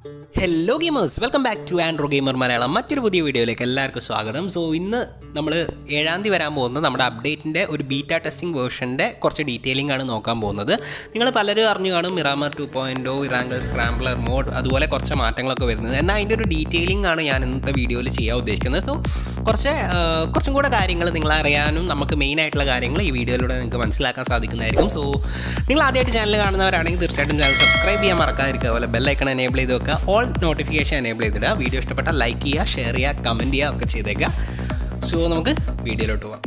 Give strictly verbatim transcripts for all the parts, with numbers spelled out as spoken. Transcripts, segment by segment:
Hello gamers, welcome back to Androgamer Malayalam. മറ്റൊരു പുതിയ വീഡിയോയിലേക്ക് എല്ലാവർക്കും സ്വാഗതം. സോ ഇന്ന് നമ്മൾ ഏഴാം തീയതി വരാൻ പോകുന്നത് നമ്മുടെ അപ്ഡേറ്റിൻ്റെ ഒരു ബീറ്റ ടെസ്റ്റിംഗ് വേർഷൻ്റെ കുറച്ച് ഡീറ്റെയിലിംഗ് ആണ് നോക്കാൻ പോകുന്നത്. നിങ്ങൾ പലരും അറിഞ്ഞു കാണും Miramar two point O, Erangel scrambler mode, അതുപോലെ കുറച്ച് മാറ്റങ്ങളൊക്കെ വരുന്നത്. എന്നാൽ അതിൻ്റെ ഒരു ഡീറ്റെയിലിംഗ് ആണ് ഞാൻ ഇന്നത്തെ വീഡിയോയിൽ ചെയ്യാൻ ഉദ്ദേശിക്കുന്നത്. സോ കുറച്ച് കുറച്ചും കൂടെ കാര്യങ്ങൾ നിങ്ങൾ അറിയാനും നമുക്ക് മെയിൻ ആയിട്ടുള്ള കാര്യങ്ങൾ ഈ വീഡിയോയിലൂടെ നിങ്ങൾക്ക് മനസ്സിലാക്കാൻ സാധിക്കുന്നതായിരിക്കും. സോ നിങ്ങൾ ആദ്യമായിട്ട് ചാനൽ കാണുന്നവരാണെങ്കിൽ തീർച്ചയായിട്ടും ചാനൽ സബ്സ്ക്രൈബ് ചെയ്യാൻ മറക്കാതിരിക്കുക. അതുപോലെ ബെല്ലൈക്കൺ എനേബിൾ ചെയ്ത് വെക്കുക, ഓൾ നോട്ടിഫിക്കേഷൻ എനേബിൾ ചെയ്തിടുക. വീഡിയോ ഇഷ്ടപ്പെട്ടാൽ ലൈക്ക് ചെയ്യുക, ഷെയർ ചെയ്യുക, കമൻറ്റ് ചെയ്യുക ഒക്കെ ചെയ്തേക്കുക. സോ നമുക്ക് വീഡിയോയിലോട്ട് പോകാം.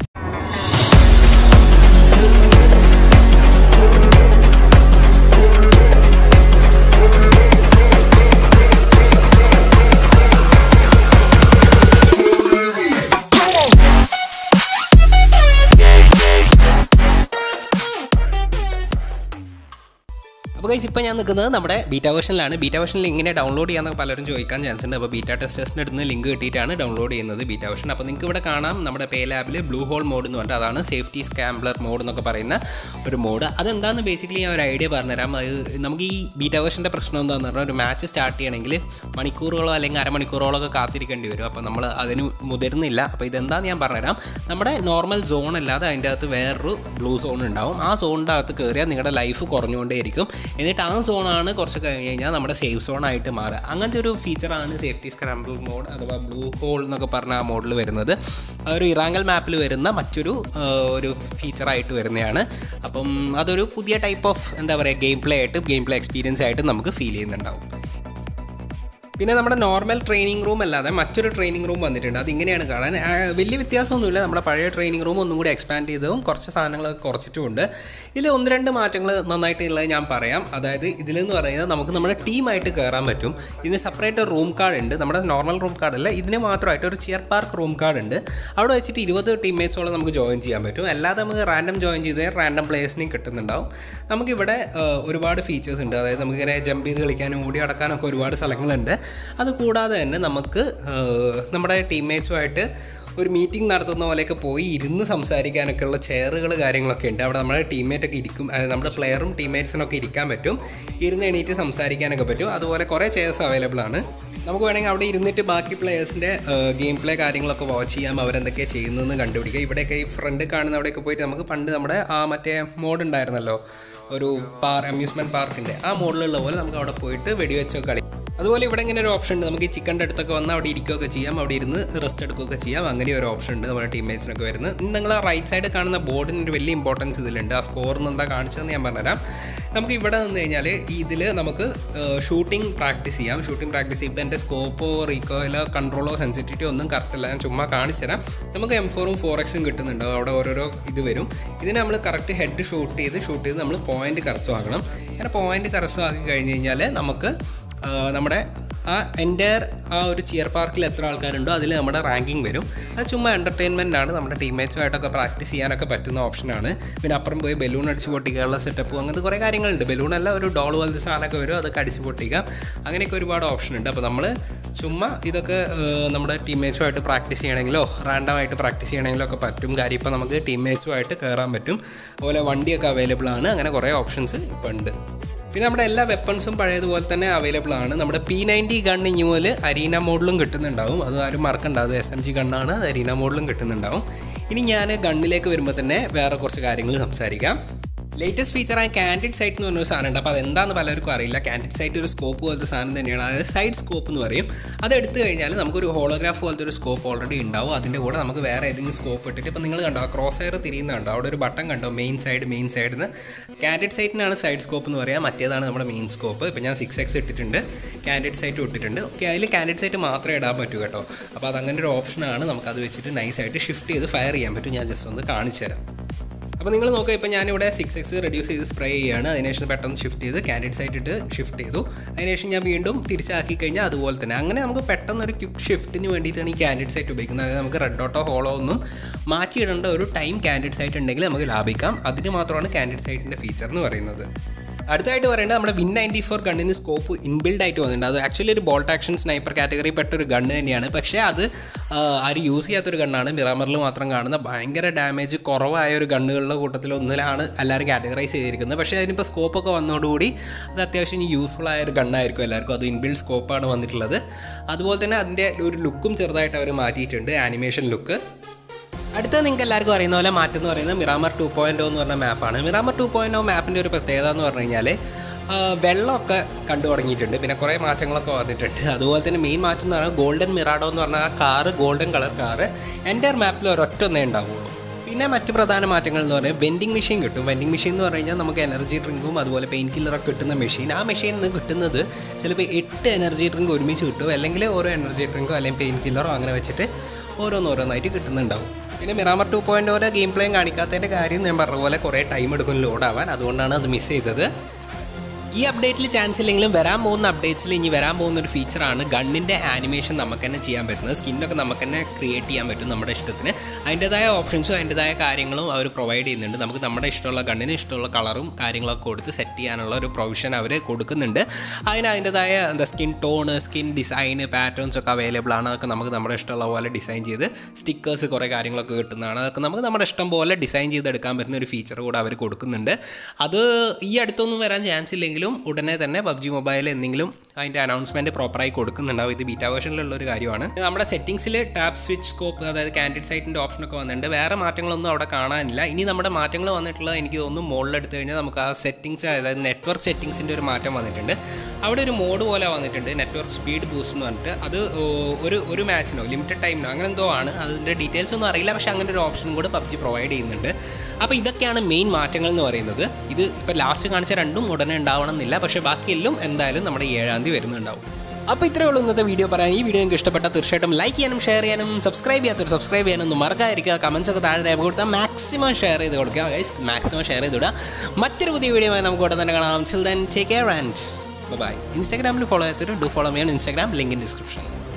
അപ്പോൾ ഗൈസ്, ഇപ്പോൾ ഞാൻ നിൽക്കുന്നത് നമ്മുടെ ബീറ്റ വേർഷനിലാണ്. ബീറ്റ വേർഷനിൽ ഇങ്ങനെ ഡൗൺലോഡ് ചെയ്യാമെന്നൊക്കെ പലരും ചോദിക്കാൻ ചാൻസ് ഉണ്ട്. അപ്പോൾ ബീറ്റ ടെസ്റ്റേഴ്സിൻ്റെ അടുത്ത് നിന്ന് ലിങ്ക് കിട്ടിയിട്ടാണ് ഡൗൺലോഡ് ചെയ്യുന്നത് ബീറ്റ വേർഷൻ. അപ്പോൾ നിങ്ങൾക്ക് ഇവിടെ കാണാം നമ്മുടെ പേ ലാബിൽ ബ്ലൂ ഹോൾ മോഡ് എന്ന് പറഞ്ഞിട്ട്, അതാണ് സേഫ്റ്റി സ്കാംബ്ലർ മോഡ് എന്നൊക്കെ പറയുന്ന ഒരു മോഡ്. അതെന്താണെന്ന് ബേസിക്കലി ഞാൻ ഒരു ഐഡിയ പറഞ്ഞുതരാം. അത് നമുക്ക് ഈ ബീറ്റ വേർഷൻ്റെ പ്രശ്നം എന്താണെന്ന് പറഞ്ഞാൽ, ഒരു മാച്ച് സ്റ്റാർട്ട് ചെയ്യണമെങ്കിൽ മണിക്കൂറുകളോ അല്ലെങ്കിൽ അരമണിക്കൂറോളോ ഒക്കെ കാത്തിരിക്കേണ്ടി വരും. അപ്പോൾ നമ്മൾ അതിന് മുതിർന്നില്ല. അപ്പോൾ ഇതെന്താണെന്ന് ഞാൻ പറഞ്ഞുതരാം. നമ്മുടെ നോർമൽ സോൺ അല്ലാതെ അതിൻ്റെ അകത്ത് വേറൊരു ബ്ലൂ സോൺ ഉണ്ടാവും. ആ സോണിൻ്റെ അകത്ത് കയറിയാൽ നിങ്ങളുടെ ലൈഫ് കുറഞ്ഞുകൊണ്ടേയിരിക്കും. എന്നിട്ട് ആ സോണാണ് കുറച്ച് കഴിഞ്ഞ് കഴിഞ്ഞാൽ നമ്മുടെ സേഫ് സോണായിട്ട് മാറുക. അങ്ങനത്തെ ഒരു ഫീച്ചറാണ് സേഫ്റ്റി സ്ക്രാംബിൾ മോഡ് അഥവാ ബ്ലൂ ഹോൾ എന്നൊക്കെ പറഞ്ഞ ആ മോഡിൽ വരുന്നത്. ഒരു ഇറാംഗൽ മാപ്പിൽ വരുന്ന മറ്റൊരു ഒരു ഫീച്ചറായിട്ട് വരുന്നതാണ്. അപ്പം അതൊരു പുതിയ ടൈപ്പ് ഓഫ് എന്താ പറയുക ഗെയിം പ്ലേ ആയിട്ട് ഗെയിം പ്ലേ എക്സ്പീരിയൻസ് ആയിട്ട് നമുക്ക് ഫീൽ ചെയ്യുന്നുണ്ടാവും. പിന്നെ നമ്മുടെ നോർമൽ ട്രെയിനിങ് റൂം അല്ലാതെ മറ്റൊരു ട്രെയിനിങ് റൂം വന്നിട്ടുണ്ട്. അതിങ്ങനെയാണ് കാണാൻ. വലിയ വ്യത്യാസമൊന്നുമില്ല. നമ്മുടെ പഴയ ട്രെയിനിങ് റൂം ഒന്നും കൂടി എക്സ്പാൻഡ് ചെയ്തതും കുറച്ച് സാധനങ്ങളൊക്കെ കുറച്ചിട്ടുമുണ്ട്. ഇതിൽ ഒന്ന് രണ്ട് മാറ്റങ്ങൾ നന്നായിട്ടുള്ളത് ഞാൻ പറയാം. അതായത് ഇതിലെന്ന് പറയുന്നത് നമുക്ക് നമ്മുടെ ടീമായിട്ട് കയറാൻ പറ്റും. ഇതിന് സെപ്പറേറ്റ് ഒരു റൂം കാർഡ് ഉണ്ട്. നമ്മുടെ നോർമൽ റൂം കാർഡല്ല, ഇതിന് മാത്രമായിട്ട് ഒരു ചിയർ പാർക്ക് റൂം കാർഡ് ഉണ്ട്. അവിടെ വെച്ചിട്ട് ഇരുപത് ടീംമേറ്റ്സോളം നമുക്ക് ജോയിൻ ചെയ്യാൻ പറ്റും. അല്ലാതെ നമുക്ക് റാൻഡം ജോയിൻ ചെയ്താൽ റാൻഡം പ്ലേയേഴ്സിനെയും കിട്ടുന്നുണ്ടാവും. നമുക്കിവിടെ ഒരുപാട് ഫീച്ചേഴ്സ് ഉണ്ട്. അതായത് നമുക്കിങ്ങനെ ജമ്പ് ചെയ്ത് കളിക്കാനും ഓടി അടക്കാനൊക്കെ ഒരുപാട് സ്ഥലങ്ങളുണ്ട്. അതുകൂടാതെ തന്നെ നമുക്ക് നമ്മുടെ ടീംമേറ്റ്സുമായിട്ട് ഒരു മീറ്റിംഗ് നടത്തുന്ന പോലെയൊക്കെ പോയി ഇരുന്ന് സംസാരിക്കാനൊക്കെ ഉള്ള ചെയറുകൾ കാര്യങ്ങളൊക്കെ ഉണ്ട്. അവിടെ നമ്മുടെ ടീംമേറ്റൊക്കെ ഇരിക്കും. അതായത് നമ്മുടെ പ്ലെയറും ടീംമേറ്റ്സിനൊക്കെ ഇരിക്കാൻ പറ്റും. ഇരുന്ന് എണീറ്റ് സംസാരിക്കാനൊക്കെ പറ്റും. അതുപോലെ കുറേ ചെയർസ് അവൈലബിൾ ആണ്. നമുക്ക് വേണമെങ്കിൽ അവിടെ ഇരുന്നിട്ട് ബാക്കി പ്ലെയേഴ്സിൻ്റെ ഗെയിം പ്ലേ കാര്യങ്ങളൊക്കെ വാച്ച് ചെയ്യാം. അവരെന്തൊക്കെയാണ് ചെയ്യുന്നതെന്ന് കണ്ടുപിടിക്കുക. ഇവിടെയൊക്കെ ഈ ഫ്രണ്ട് കാണുന്ന അവിടെയൊക്കെ പോയിട്ട് നമുക്ക് പണ്ട് നമ്മുടെ ആ മറ്റേ മോഡ് ഉണ്ടായിരുന്നല്ലോ, ഒരു പാർ അമ്യൂസ്മെൻറ്റ് പാർക്കിൻ്റെ ആ മോഡിലുള്ള പോലെ നമുക്ക് അവിടെ പോയിട്ട് വെടിവെച്ചൊക്കെ കളി. അതുപോലെ ഇവിടെ ഇങ്ങനെ ഒരു ഓപ്ഷൻ ഉണ്ട്. നമുക്ക് ഈ ചിക്കൻ്റെ അടുത്തൊക്കെ വന്ന് അവിടെ ഇരിക്കുകയൊക്കെ ചെയ്യാം, അവിടെ ഇരുന്ന് റെസ്റ്റ് എടുക്കുകയൊക്കെ ചെയ്യാം. അങ്ങനെ ഒരു ഓപ്ഷൻ ഉണ്ട് നമ്മുടെ ടീംമേറ്റ്സിനൊക്കെ വരുന്നത്. നിങ്ങൾ ആ റൈറ്റ് സൈഡ് കാണുന്ന ബോർഡിന് ഒരു വലിയ ഇമ്പോർട്ടൻസ് ഇതിലുണ്ട്. ആ സ്കോറിന് എന്താ കാണിച്ചതെന്ന് ഞാൻ പറഞ്ഞുതരാം. നമുക്ക് ഇവിടെ നിന്ന് കഴിഞ്ഞാൽ ഇതിൽ നമുക്ക് ഷൂട്ടിംഗ് പ്രാക്ടീസ് ചെയ്യാം. ഷൂട്ടിംഗ് പ്രാക്ടീസ് ചെയ്യുമ്പോൾ എൻ്റെ സ്കോപ്പോ റീകോയിലോ കൺട്രോളോ സെൻസിറ്റിവിറ്റി ഒന്നും കറക്റ്റല്ല. ഞാൻ ചുമ്മാ കാണിച്ചു തരാം. നമുക്ക് എം ഫോറും ഫോർ എക്സും കിട്ടുന്നുണ്ട്. അവിടെ ഓരോരോ ഇത് വരും. ഇതിന് നമ്മൾ കറക്റ്റ് ഹെഡ് ഷൂട്ട് ചെയ്ത് ഷൂട്ട് ചെയ്ത് നമ്മൾ പോയിൻ്റ് കരസ്ഥമാക്കണം. അങ്ങനെ പോയിൻ്റ് കരസ്ഥമാക്കി കഴിഞ്ഞ് കഴിഞ്ഞാൽ നമുക്ക് നമ്മുടെ ആ എൻ്റയർ ആ ഒരു ചിയർ പാർക്കിൽ എത്ര ആൾക്കാരുണ്ടോ അതിൽ നമ്മുടെ റാങ്കിങ് വരും. അത് ചുമ്മാ എൻ്റർടൈൻമെൻ്റ് ആണ്. നമ്മുടെ ടീംമേറ്റ്സുമായിട്ടൊക്കെ പ്രാക്ടീസ് ചെയ്യാനൊക്കെ പറ്റുന്ന ഓപ്ഷനാണ്. പിന്നെ അപ്പുറം പോയി ബലൂൺ അടിച്ച് പൊട്ടിക്കാനുള്ള സെറ്റപ്പ് അങ്ങനത്തെ കുറേ കാര്യങ്ങളുണ്ട്. ബലൂണല്ല, ഒരു ഡോൾ പോലത്തെ സാധനമൊക്കെ വരും, അതൊക്കെ അടിച്ച് പൊട്ടിക്കാം. അങ്ങനെയൊക്കെ ഒരുപാട് ഓപ്ഷൻ ഉണ്ട്. അപ്പോൾ നമ്മൾ ചുമ്മാ ഇതൊക്കെ നമ്മുടെ ടീംമേറ്റ്സുമായിട്ട് പ്രാക്ടീസ് ചെയ്യണമെങ്കിലോ റാൻഡമായിട്ട് പ്രാക്ടീസ് ചെയ്യണമെങ്കിലോ ഒക്കെ പറ്റും. കാര്യം ഇപ്പോൾ നമുക്ക് ടീംമേറ്റ്സുമായിട്ട് കയറാൻ പറ്റും. അതുപോലെ വണ്ടിയൊക്കെ അവൈലബിൾ ആണ്. അങ്ങനെ കുറേ ഓപ്ഷൻസ് ഇപ്പോൾ ഉണ്ട്. പിന്നെ നമ്മുടെ എല്ലാ വെപ്പൺസും പഴയതുപോലെ തന്നെ അവൈലബിൾ ആണ്. നമ്മുടെ പി നയൻറ്റി ഗൺ ഇനി മുതൽ അരീന മോഡിലും കിട്ടുന്നുണ്ടാവും. അത് ആരും മറക്കണ്ട, അത് എസ് എം ജി ഗണ്ണാണ്. അത് അരീന മോഡിലും കിട്ടുന്നുണ്ടാവും. ഇനി ഞാൻ ഗണ്ണിലേക്ക് വരുമ്പോൾ തന്നെ വേറെ കുറച്ച് കാര്യങ്ങൾ സംസാരിക്കാം. ലേറ്റസ്റ്റ് ഫീച്ചറായ കാൻഡിറ്റ് സൈറ്റ് എന്ന് പറഞ്ഞൊരു സാധനം ഉണ്ട്. അപ്പോൾ അതെന്താണെന്ന് പലർക്കും അറിയില്ല. കാൻഡിറ്റ് സൈറ്റ് ഒരു സ്കോപ്പ് പോലത്തെ സാധനം തന്നെയാണ്. അതായത് സൈഡ് സ്കോപ്പ് എന്ന് പറയും. അത് എടുത്തു കഴിഞ്ഞാൽ നമുക്കൊരു ഹോളോഗ്രാഫ് പോലത്തെ ഒരു സ്കോപ്പ് ഓൾറെഡി ഉണ്ടാവും. അതിൻ്റെ കൂടെ നമുക്ക് വേറെ ഏതെങ്കിലും സ്കോപ്പ് ഇട്ടിട്ട്, ഇപ്പോൾ നിങ്ങൾ കണ്ടോ ആ ക്രോസ് എയർ തിരിയുന്നുണ്ടോ, അവിടെ ഒരു ബട്ടൺ കണ്ടോ, മെയിൻ സൈഡ് മെയിൻ സൈഡിൽ നിന്ന്. കാൻഡിറ്റ് സൈറ്റിനാണ് സൈഡ് സ്കോപ്പ് എന്ന് പറയാം. മറ്റേതാണ് നമ്മുടെ മെയിൻ സ്കോപ്പ്. ഇപ്പോൾ ഞാൻ സിക്സ് എക്സ് ഇട്ടിട്ടുണ്ട്, കാൻഡിറ്റ് സൈറ്റ് ഇട്ടിട്ടുണ്ട്. ഓക്കെ, അതിൽ കാൻഡിറ്റ് സൈറ്റ് മാത്രമേ ഇടാൻ പറ്റൂ കേട്ടോ. അപ്പോൾ അതങ്ങനെ ഒരു ഓപ്ഷനാണ്. നമുക്കത് വെച്ചിട്ട് നൈസായിട്ട് ഷിഫ്റ്റ് ചെയ്ത് ഫയർ ചെയ്യാൻ പറ്റും. ഞാൻ ജസ്റ്റ് ഒന്ന് കാണിച്ചു തരാം. അപ്പോൾ നിങ്ങൾ നോക്കുക, ഇപ്പോൾ ഞാനിവിടെ സിക്സ് എക്സ് റെഡ്യൂസ് ചെയ്ത് സ്പ്രേ ചെയ്യുകയാണ്. അതിനുശേഷം പെട്ടെന്ന് ഷിഫ്റ്റ് ചെയ്ത് കാൻഡിറ്റ് സൈറ്റ് ഇട്ട് ഷിഫ്റ്റ് ചെയ്തു. അതിനുശേഷം ഞാൻ വീണ്ടും തിരിച്ചാക്കി കഴിഞ്ഞാൽ അതുപോലെ തന്നെ. അങ്ങനെ നമുക്ക് പെട്ടെന്നൊരു ക്വിക്ക് ഷിഫ്റ്റിന് വേണ്ടിയിട്ടാണ് ഈ കാൻഡിറ്റ് സൈറ്റ് ഉപയോഗിക്കുന്നത്. അതായത് നമുക്ക് റെഡ് ഡോട്ടോ ഹോളോ ഒന്നും മാറ്റിയിടേണ്ട ഒരു ടൈം കാൻഡിറ്റ് സൈറ്റ് ഉണ്ടെങ്കിൽ നമുക്ക് ലാഭിക്കാം. അതിന് മാത്രമാണ് കാൻഡിറ്റ് സൈറ്റിൻ്റെ ഫീച്ചർ എന്ന് പറയുന്നത്. അടുത്തായിട്ട് പറയേണ്ടത് നമ്മുടെ വിൻ നയൻറ്റി ഫോർ ഗണ്ണിന് സ്കോപ്പ് ഇൻബിൽഡ് ആയിട്ട് വന്നിട്ടുണ്ട്. അത് ആക്ച്വലി ഒരു ബോൾട്ട് ആക്ഷൻ സ്നൈപ്പർ കാറ്റഗറി പെട്ട ഒരു ഗണ്ണ് തന്നെയാണ്. പക്ഷേ അത് ആരും യൂസ് ചെയ്യാത്തൊരു ഗണ്ണാണ്. മിറാമറിൽ മാത്രം കാണുന്ന ഭയങ്കര ഡാമേജ് കുറവായ ഒരു ഗണ്ണുകളുടെ കൂട്ടത്തിൽ ഒന്നിലാണ് എല്ലാവരും കാറ്റഗറൈസ് ചെയ്തിരിക്കുന്നത്. പക്ഷേ അതിനിപ്പോൾ സ്കോപ്പൊക്കെ വന്നതോടുകൂടി അത് അത്യാവശ്യം യൂസ്ഫുൾ ആയ ഒരു ഗണ്ണായിരിക്കും എല്ലാവർക്കും. അത് ഇൻബിൽഡ് സ്കോപ്പാണ് വന്നിട്ടുള്ളത്. അതുപോലെ തന്നെ അതിൻ്റെ ഒരു ലുക്കും ചെറുതായിട്ട് അവർ മാറ്റിയിട്ടുണ്ട്, ആനിമേഷൻ ലുക്ക്. അടുത്ത നിങ്ങൾക്ക് എല്ലാവർക്കും അറിയുന്ന പോലെ മാറ്റം എന്ന് പറയുന്നത് മിറാമർ ടു പോയിൻറ്റ് ഒ എന്ന് പറഞ്ഞ മാപ്പാണ്. മിറാമർ ടു പോയിൻറ്റ് ഒ മാപ്പിൻ്റെ ഒരു പ്രത്യേകത എന്ന് പറഞ്ഞു കഴിഞ്ഞാൽ വെള്ളമൊക്കെ കണ്ടു തുടങ്ങിയിട്ടുണ്ട്, പിന്നെ കുറേ മാറ്റങ്ങളൊക്കെ വന്നിട്ടുണ്ട്. അതുപോലെ തന്നെ മെയിൻ മാറ്റം എന്ന് പറഞ്ഞാൽ ഗോൾഡൻ മിറാഡോ എന്ന് പറഞ്ഞാൽ ആ കാറ്, ഗോൾഡൻ കളർ കാറ് എൻ്റെ മാപ്പിൽ ഒരൊറ്റ ഒന്നേ ഉണ്ടാവുള്ളൂ. പിന്നെ മറ്റ് പ്രധാന മാറ്റങ്ങൾ എന്ന് പറഞ്ഞാൽ വെൻഡിങ് മെഷീൻ കിട്ടും. വെൻഡിങ് മെഷീൻ എന്ന് പറഞ്ഞു കഴിഞ്ഞാൽ നമുക്ക് എനർജി ഡ്രിങ്കും അതുപോലെ പെയിൻ കില്ലറൊക്കെ കിട്ടുന്ന മെഷീൻ. ആ മെഷീനിൽ നിന്ന് കിട്ടുന്നത് ചിലപ്പോൾ എട്ട് എനർജി ഡ്രിങ്ക് ഒരുമിച്ച് കിട്ടും, അല്ലെങ്കിൽ ഓരോ എനർജി ഡ്രിങ്കോ അല്ലെങ്കിൽ പെയിൻ കില്ലറോ അങ്ങനെ വെച്ചിട്ട് ഓരോന്നോരോന്നായിട്ട് കിട്ടുന്നുണ്ടാവും. പിന്നെ മിറാമർ ടു പോയിൻറ്റ് ഓരോ ഗെയിം പ്ലേയും കാണിക്കാത്തതിൻ്റെ കാര്യം ഞാൻ പറഞ്ഞ പോലെ കുറേ ടൈം എടുക്കും ലോഡാവാൻ, അതുകൊണ്ടാണ് അത് മിസ് ചെയ്തത്. ഈ അപ്ഡേറ്റിൽ ചാൻസ് ഇല്ലെങ്കിലും വരാൻ പോകുന്ന അപ്ഡേറ്റ്സിൽ ഇനി വരാൻ പോകുന്ന ഒരു ഫീച്ചറാണ് ഗണ്ണിൻ്റെ ആനിമേഷൻ നമുക്ക് തന്നെ ചെയ്യാൻ പറ്റുന്നത്. സ്കിന്നൊക്കെ നമുക്ക് തന്നെ ക്രിയേറ്റ് ചെയ്യാൻ പറ്റും നമ്മുടെ ഇഷ്ടത്തിന്. അതിൻ്റെതായ ഓപ്ഷൻസും അതിൻ്റെതായ കാര്യങ്ങളും അവർ പ്രൊവൈഡ് ചെയ്യുന്നുണ്ട്. നമുക്ക് നമ്മുടെ ഇഷ്ടമുള്ള ഗണ്ണിന് ഇഷ്ടമുള്ള കളറും കാര്യങ്ങളൊക്കെ കൊടുത്ത് സെറ്റ് ചെയ്യാനുള്ള ഒരു പ്രൊവിഷൻ അവർ കൊടുക്കുന്നുണ്ട്. അതിന് അതിൻ്റെതായ എന്താ skin tone, skin design, patterns ഒക്കെ അവൈലബിൾ ആണ്. അതൊക്കെ നമുക്ക് നമ്മുടെ ഇഷ്ടമുള്ള പോലെ ഡിസൈൻ ചെയ്ത് സ്റ്റിക്കേഴ്സ് കുറേ കാര്യങ്ങളൊക്കെ കിട്ടുന്നതാണ്. അതൊക്കെ നമുക്ക് നമ്മുടെ ഇഷ്ടം പോലെ ഡിസൈൻ ചെയ്തെടുക്കാൻ പറ്റുന്ന ഒരു ഫീച്ചർ കൂടെ അവർ കൊടുക്കുന്നുണ്ട്. അത് ഈ അടുത്തൊന്നും വരാൻ ചാൻസ് ഇല്ലെങ്കിലും ഉടനെ തന്നെ പബ്ജി മൊബൈൽ എന്തെങ്കിലും അതിൻ്റെ അനൗൺസ്മെൻറ്റ് പ്രോപ്പറായി കൊടുക്കുന്നുണ്ടാവും. ഇത് ബീറ്റാ വേർഷനിലുള്ള ഒരു കാര്യമാണ്. നമ്മുടെ സെറ്റിംഗ്സിൽ ടാപ്പ് സ്വിച്ച് സ്കോപ്പ്, അതായത് കാൻഡിഡ് സൈറ്റിൻ്റെ ഓപ്ഷനൊക്കെ വന്നിട്ടുണ്ട്. വേറെ മാറ്റങ്ങളൊന്നും അവിടെ കാണാനില്ല. ഇനി നമ്മുടെ മാറ്റങ്ങൾ വന്നിട്ടുള്ളത് എനിക്ക് തോന്നുന്നു മുകളിലെടുത്ത് കഴിഞ്ഞാൽ നമുക്ക് ആ സെറ്റിംഗ്സ്, അതായത് നെറ്റ്വർക്ക് സെറ്റിംഗ്സിൻ്റെ ഒരു മാറ്റം വന്നിട്ടുണ്ട്. അവിടെ ഒരു മോഡ് പോലെ വന്നിട്ടുണ്ട്, നെറ്റ്വർക്ക് സ്പീഡ് ബൂസ്റ്റ് എന്ന് പറഞ്ഞിട്ട്. അത് ഒരു ഒരു മാച്ചിനോ ലിമിറ്റഡ് ടൈമിനോ അങ്ങനെ എന്തോ ആണ്, അതിൻ്റെ ഡീറ്റെയിൽസ് ഒന്നും അറിയില്ല. പക്ഷേ അങ്ങനെ ഒരു ഓപ്ഷനും കൂടെ പബ്ജി പ്രൊവൈഡ് ചെയ്യുന്നുണ്ട്. അപ്പോൾ ഇതൊക്കെയാണ് മെയിൻ മാറ്റങ്ങൾ എന്ന് പറയുന്നത്. ഇത് ഇപ്പോൾ ലാസ്റ്റ് കാണിച്ച രണ്ടും ഉടനെ ഉണ്ടാവണം എന്നില്ല, പക്ഷേ ബാക്കിയെല്ലാം എന്തായാലും നമ്മുടെ ഏഴാം തീയതി വരുന്നുണ്ടാവും. അപ്പോൾ ഇത്രയേ ഉള്ളൂ ഇന്നത്തെ വീഡിയോ പറയാൻ. ഈ വീഡിയോ നിങ്ങൾക്ക് ഇഷ്ടപ്പെട്ട തീർച്ചയായിട്ടും ലൈക്ക് ചെയ്യാനും ഷെയർ ചെയ്യാനും സബ്സ്ക്രൈബ് ചെയ്യാത്തവർ സബ്സ്ക്രൈബ് ചെയ്യാനൊന്നും മറക്കാതിരിക്കുക. കമൻസ് ഒക്കെ താഴെ രേഖ കൊടുത്താൽ മാക്സിമം ഷെയർ ചെയ്ത് കൊടുക്കുക ഗൈസ്, മാക്സിമം ഷെയർ ചെയ്ത് വിടുക. മറ്റൊരു പുതിയ വീഡിയോയുമായി നമുക്ക് ഉടൻ തന്നെ കാണാം. Till then, take care and bye bye. ഇൻസ്റ്റാഗ്രാമിൽ ഫോളോ ചെയ്യാത്തവർ do follow me on Instagram, link in description.